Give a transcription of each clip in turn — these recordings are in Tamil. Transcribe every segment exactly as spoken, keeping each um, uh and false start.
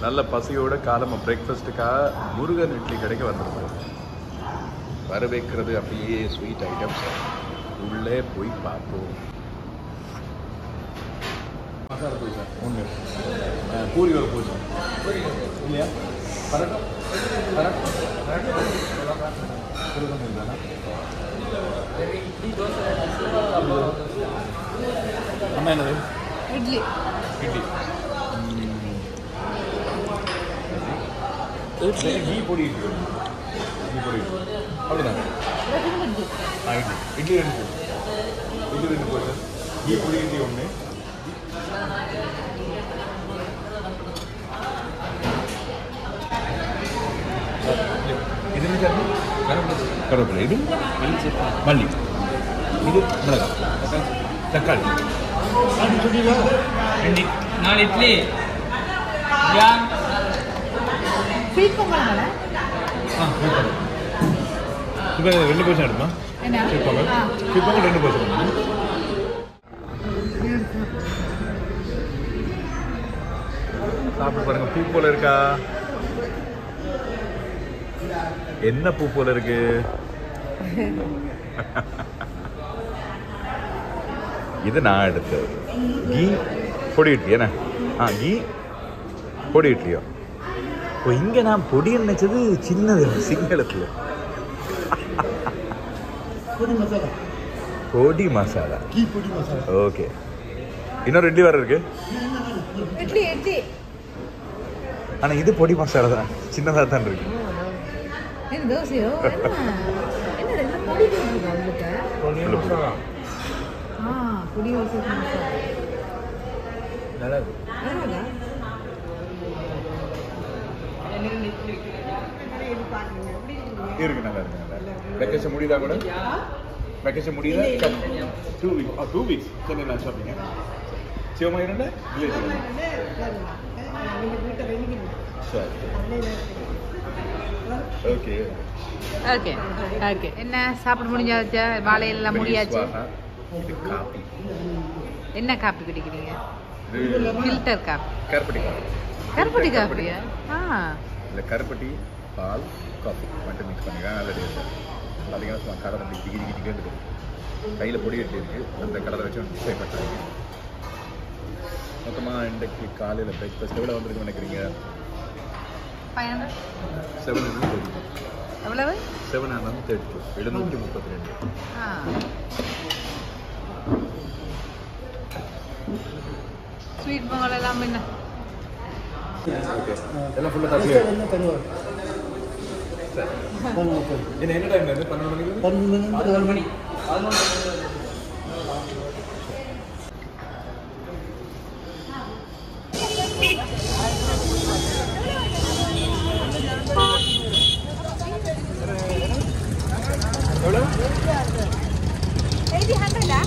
நல்ல பசியோட காலமாக பிரேக்ஃபாஸ்ட்டுக்காக முருகன் இட்லி கடைக்கு வந்துருக்கோம். வர வைக்கிறது அப்படியே ஸ்வீட் ஐட்டம்ஸ் உள்ளே போய் பார்ப்போம். மசாலா தோசை ஒன்று, பூரி ஒரு பூஜை இல்லையா? பரோட்டா பரோட்டா அம்மா என்னது? இட்லி. இட்லி घी பொடி இட்லி. घी பொடி இட்லி அவ்வளோதாங்க. ஆ இட்லி இட்லி ரெண்டு இட்லி ரெண்டு போட்டு घी பொடி இட்லி ஒன்று. இது என்ன சட்னி? கருவேப்பிலை. இது மல்லி. இது மிளகா தக்காளி. நாலு இட்லி. ஸ்வீட் பொங்கல் மேலே ஆ சூப்பர். இப்போ ரெண்டு பர்சன்ட் எடுமா? ஸ்வீட் பொங்கல் ஸ்வீட் பொங்கல் ரெண்டு பர்சன்ட். சாப்பிட்டு பாருங்க. பூ போல இருக்கா? என்ன பூ போல இருக்கு? இது நான் எடுத்தது. கீ பொடி இட்லி என்ன? ஆ கீ பொடி இட்லியோ? இப்போ இங்கே நான் பொடி நினைச்சது சின்னது சிங்களத்தில். பொடி மசாலா. ஓகே. இன்னொரு இட்லி வேறு இருக்கு. இட்லி இட்லி. ஆனால் இது பொடி மசாலா தான், சின்னதாக தான் இருக்கு. என்ன தோசையோ? என்ன என்ன பொடி போட்டுருக்கா? ஆ பொடி தோசை நல்லா இருக்கு. இருக்கு நல்லா இருக்கு. நல்லா வெக்கேஷன் முடியுதா கூட? வெக்கேஷன் முடியுதா? Two weeks two weeks Chennai நான் ஷாப்பிங்க. சிவமா இரண்டு வில்லேஜ். சரி ஓகே ஓகே ஓகே. என்ன சாப்பிட முடிஞ்சாச்சா? வாழையெல்லாம் முடியாச்சு. இது காப்பி. என்ன காப்பி குடிக்கிறீங்க? Filter coffee. கருப்பட்டி காப்பி. கருப்பட்டி காப்பியா? ஆ இல்லை கருப்பட்டி பால் காஃபி மட்டும் மிக்ஸ் பண்ணிக்கலாம். நல்ல டேஸ்ட். பார்த்தீங்கன்னா சும்மா கடலை அப்படி டிகி டிகி டிகி இருக்குது. கையில் பொடி கட்டி இருக்குது. அந்த கடலை வச்சு மிக்ஸ் பண்ணிட்டாங்க. மொத்தமாக இன்றைக்கு காலையில் பிரேக்ஃபாஸ்ட் எவ்வளோ வந்துருக்கு நினைக்கிறீங்க? Seven hundred thirty. எவ்வளவு? Seven hundred thirty two. எழுநூற்றி முப்பத்தி ரெண்டு. ஸ்வீட் பொங்கல் எல்லாம் என்ன? ஓகே எல்லாம் ஃபுல்லாக தரல. என்ன என்ன டைம் இருந்து? பன்னெண்டு மணிக்கு பதினொன்று மணி எவ்வளோ? எயிட் ஹண்ட்ரடா?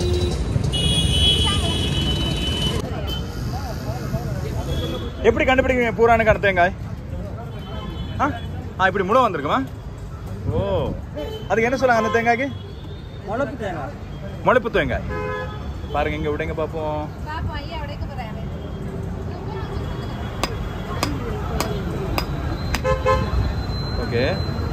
எப்படி கண்டுபிடிக்கிறீங்க பூரான கடை தேங்காய்? ஆ ஆ இப்படி முளை வந்திருக்குமா? ஓ அதுக்கு என்ன சொல்லுவாங்க அந்த தேங்காய்க்கு? முளைப்பு தேங்காய். முளைப்பு தேங்காய். பாருங்க இங்கே விடுங்க பார்ப்போம். ஓகே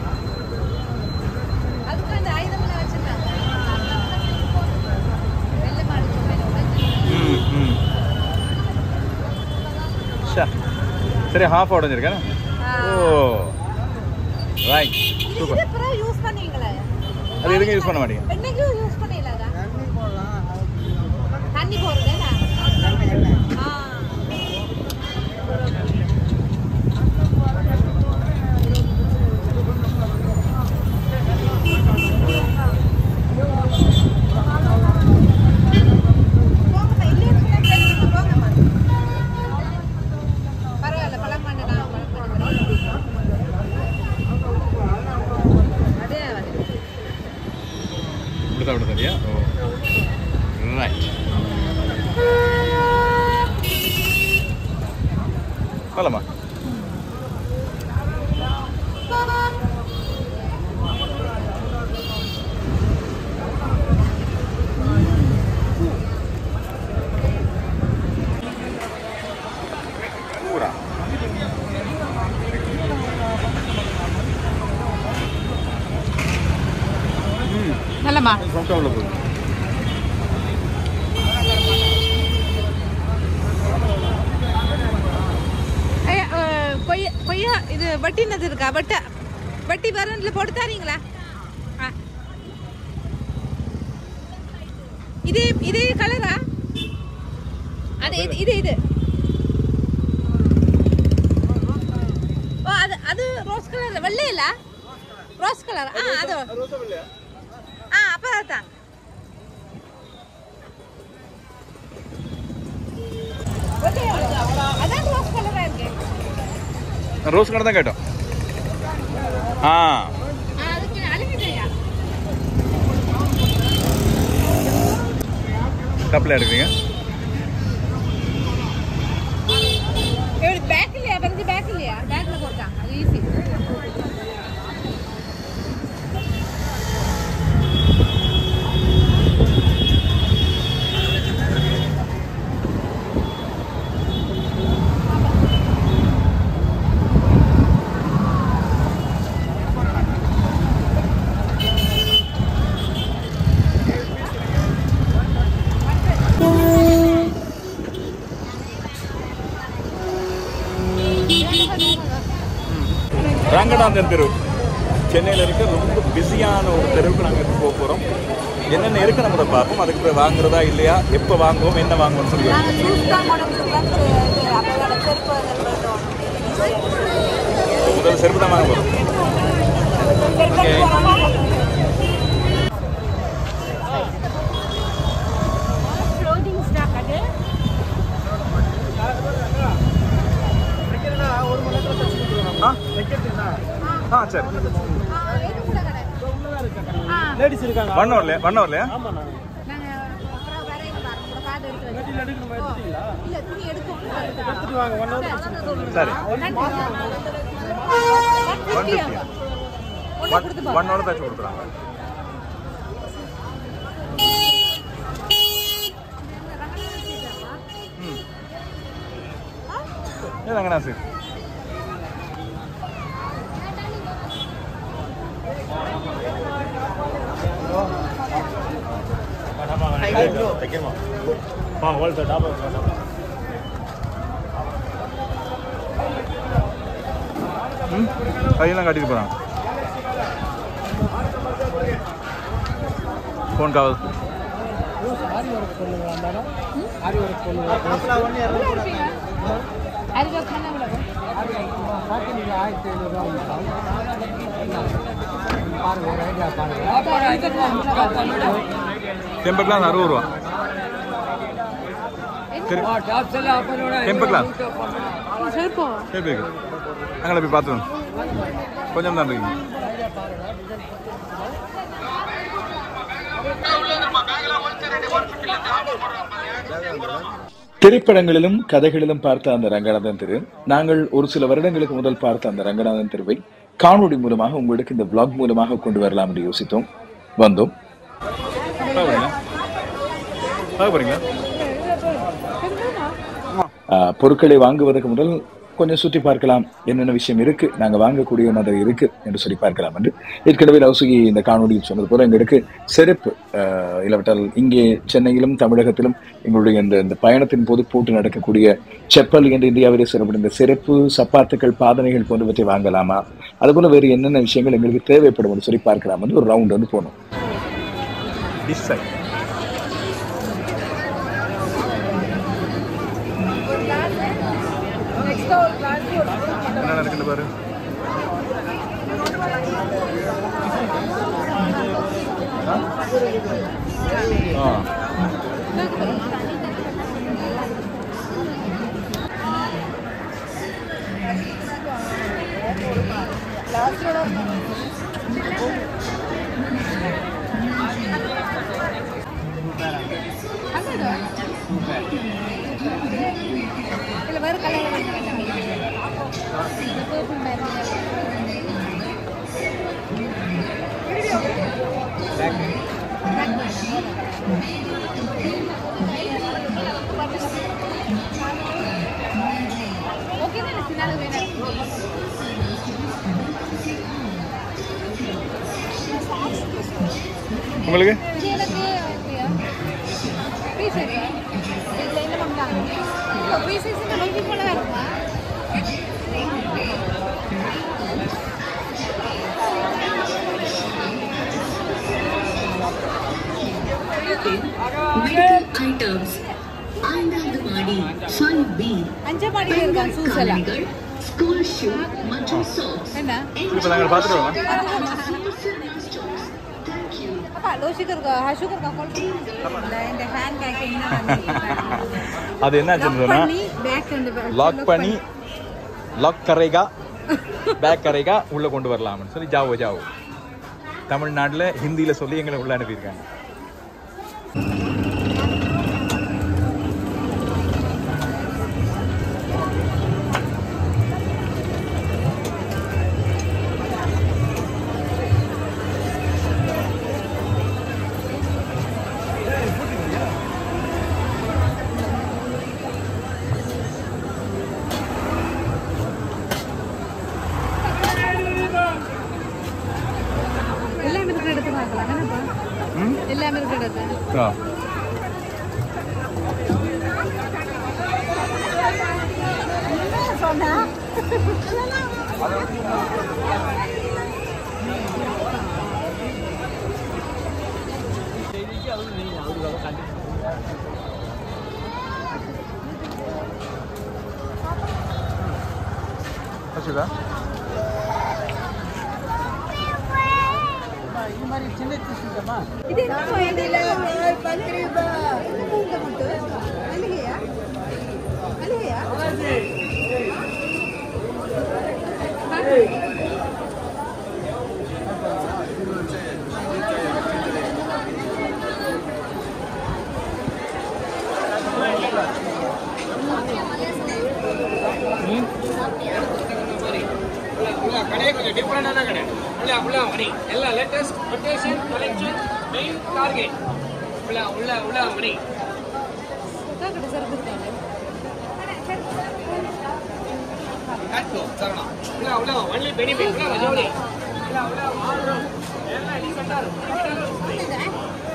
ம் ம் சரி ஹாஃப் உடஞ்சிருக்கேன். Oh right super. அது எதுக்கு யூஸ் பண்ண மாட்டீங்க? தண்ணி போடுறேன். சரியா? ஓ ரைட் ஆமா சாஃப்டாக உள்ள போகுது. கொய்யா கொய்யா இது வட்டினது இருக்கா? வட்ட வட்டி வரண்டில் போட்டு தரீங்களா? ஆ இதே இதே கலரா? அது இது இது இது ஓ அது அது ரோஸ் கலர் வெள்ளை இல்ல? Rose colour. ஆ அது ஆ அப்போ தான் அதான் ரோஸ் கலரா இருக்கு. ரோஸ் கலர் தான் கேட்டோம். ஆ அதுக்கு அழுகிட்டயா? கப்பில் எடுக்கிறீங்க. பேக் இல்லையா? பறிஞ்சு பேக் இல்லையா? பேக்ல போட்டாங்க. அது ஈஸி. ரங்கநாதன் தெரு சென்னையில் இருக்க ரொம்ப பிஸியான ஒரு தெருவுக்கு நாங்கள் இப்போ போக போகிறோம். என்னென்ன இருக்குது நம்ம அதை பார்ப்போம். அதுக்கு போய் வாங்குறதா இல்லையா, எப்போ வாங்குவோம், என்ன வாங்குவோம்னு சொல்லி முதல்ல செருப்பு தான் வாங்க போகிறோம். ஆ சரி. லேடிஸ் இருக்காங்க. ஒன் ஹவர்லையா? ஒன் ஹவர்லையா? ஆமாண்ணா. எடுத்துட்டு வாங்க. ஒன் ஹவர் சரி. ஒன் ஃபிஃப்டியா? ஒன் ஹவர் தச்சு கொடுக்குறாங்க. ம் ஏதாங்கண்ணா சார். கையெல்லாம் காட்டிட்டு போகிறாங்க. ஃபோன் காவல் டெம்பர் கிளாஸ் அறுபது ரூபா. டெம்பர் கிளாஸ் சரி அங்கே போய் பார்த்துருவோம். கொஞ்சம் தான் இருக்கீங்க. திரைப்படங்களிலும் கதைகளிலும் பார்த்த அந்த ரங்கநாதன் தெரு, நாங்கள் ஒரு சில வருடங்களுக்கு முதல் பார்த்த அந்த ரங்கநாதன் தெருவை காணொளி மூலமாக உங்களுக்கு இந்த vlog மூலமாக கொண்டு வரலாம் என்று யோசித்தோம். வந்தோம். பொருட்களை வாங்குவதற்கு முதல் கொஞ்சம் சுற்றி பார்க்கலாம், என்னென்ன விஷயம் இருக்கு, நாங்க வாங்கக்கூடிய மாதிரி இருக்கு என்று சொல்லி பார்க்கலாம் என்று ஏற்கனவே லவுசுகி இந்த காணொலியில் சொன்னது போல எங்களுக்கு செருப்பு இல்லாவிட்டால் இங்கே சென்னையிலும் தமிழகத்திலும் எங்களுடைய இந்த இந்த பயணத்தின் போது போட்டு நடக்கக்கூடிய செப்பல் என்று இந்தியாவிலே சொல்லப்படும் செருப்பு, சப்பாத்துக்கள், பாதனைகள் போன்றவற்றை வாங்கலாமா, அதுபோல வேறு என்னென்ன விஷயங்கள் எங்களுக்கு தேவைப்படும் என்று சொல்லி பார்க்கலாம் என்று ஒரு ரவுண்ட் வந்து போனோம். என்ன நடக்குது பாரு. இல்ல வேற கலர் ஓகே நான் சின்னால வேணும். உங்களுக்கு இது எனக்கு ஓகேயா பீஸ் இருக்கு இதுல என்ன பண்ணாங்க இப்போ பீஸ் இந்த லோக்கி போல இருக்குமா items ஐந்தாவதுமாடி five B அஞ்சமாடி இருக்கா ஷூஸ் எல்லாம் ஸ்கூல் ஷூ மற்றும் சாக்ஸ் என்ன இப்போ நாங்கள் பார்த்துட்டு வரோம் அப்பா லோஷிக்கு இருக்கா ஹஷுக்கு இருக்கா கால் இல்ல இந்த ஹேண்ட் பேக் என்ன அது என்ன ஆச்சுன்னு சொன்னா பேக் அண்ட் லாக் பண்ணி லாக் கரேகா பேக் கரேகா உள்ளே கொண்டு வரலாம்னு சொல்லி ஜாவோ ஜாவோ தமிழ்நாட்டில் ஹிந்தியில் சொல்லி எங்களை உள்ளே அனுப்பியிருக்காங்க. எல்லாமே இருக்கு எடுத்து பார்க்கலாம் என்னப்பா எல்லாமே இருக்கு எடுத்து ஆ சொன்னா வச்சுக்கா இந்த மாதிரி சின்ன சின்னமா இது என்ன கோயில்ல பத்து ரூபாய் இந்த மட்டும் அழகையா அழகையா கடை கொஞ்சம் டிஃபரெண்டான கடை உள்ள உள்ள மணி எல்லாம் latest rotation collection main target உள்ள உள்ள உள்ள மணி கடை சரக்கு இருக்காங்க கட்டோ சரணா உள்ள உள்ள ஒன்லி பெனிஃபிட் உள்ள ஜோடி உள்ள உள்ள ஆல்ரவுண்ட் எல்லாம் டிஃபரெண்டா இருக்கும்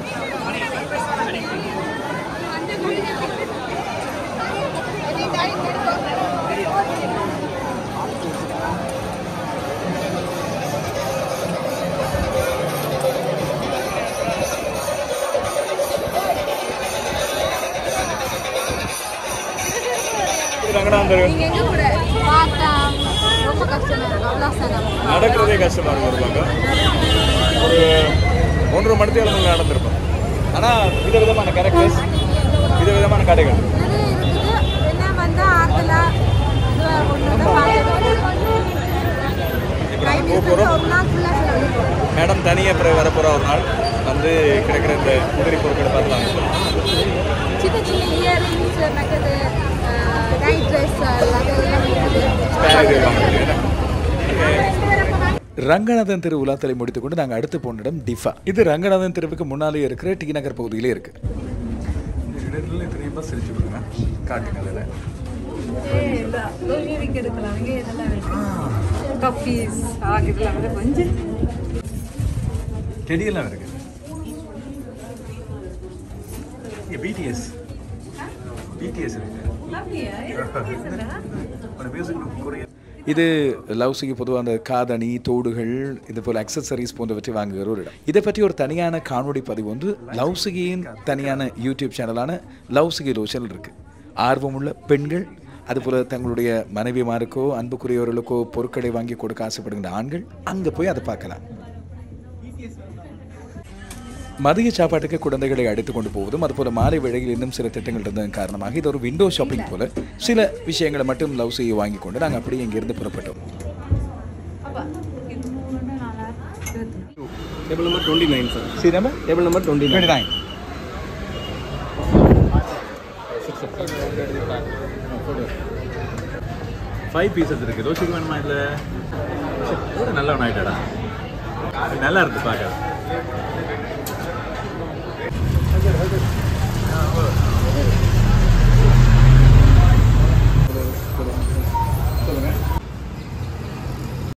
நீங்க எங்க கூட பார்த்தா ரொம்ப கஷ்டமா இருக்கு அவ்வளோ சனம் நடக்கிறதே கஷ்டமாக இருக்கும் ஒரு ஒன்றரை மணி நேரம் நடந்திருப்போம். ஆனால் விதவிதமான கேரக்டர்ஸ் விதவிதமான கடைகள் நிறைய இருக்குது என்ன வந்து ஆறுதலா இது ஒன்று போகிறோம். ஒரு நாள் ஃபுல்லாக செலவழிப்போம் மேடம் தனியாக பிறகு வரப்போகிற ஒரு நாள் வந்து கிடைக்கிற இந்த உதிரி பொருட்களை பார்க்கலாம். சின்ன சின்ன இயரிங்ஸ் மற்றது நைட் ட்ரெஸ் அதெல்லாம் இருக்குது ரங்கநாதன் தெரு உலாத்தலை முடித்துக்கொண்டு நாங்கள் அடுத்து போன இடம் டிஃபா. இது ரங்கநாதன் தெருவுக்கு முன்னாலே இருக்கிற டி நகர் பகுதியிலே இருக்கு. செடியெல்லாம் இருக்கு. பிடிஎஸ் பிடிஎஸ் இருக்கு. இது லவ்ஸுக்கு பொதுவாக அந்த காதணி தோடுகள் இது போல் அக்சசரிஸ் போன்றவற்றை வாங்குகிற ஒரு இடம். இதை பற்றி ஒரு தனியான காணொளி பதிவு வந்து லவ்ஸுகியின் தனியான யூடியூப் சேனலான லவ்ஸுகி லோஷன் இருக்குது. ஆர்வமுள்ள பெண்கள் அதுபோல் தங்களுடைய மனைவிமாருக்கோ அன்புக்குரியவர்களுக்கோ பொருட்களை வாங்கி கொடுக்க ஆசைப்படுகின்ற ஆண்கள் அங்கே போய் அதை பார்க்கலாம். மதிய சாப்பாட்டுக்கு குழந்தைகளை அழைத்து கொண்டு போவதும் அதுபோல மாலை வேளையில் இன்னும் சில திட்டங்கள் இருந்ததன் காரணமாக இது ஒரு விண்டோ ஷாப்பிங் போல சில விஷயங்களை மட்டும் லவ்ஸையை வாங்கி கொண்டு நாங்கள் அப்படியே இங்கிருந்து புறப்பட்டோம். Table number twenty nine sir. சரி நம்ம table number twenty nine nine five pieces இருக்குது. தோசைக்கு வேணுமா? இல்லை நல்ல ஒன்று ஆகிட்டாடா, நல்லா இருக்குது பார்க்க.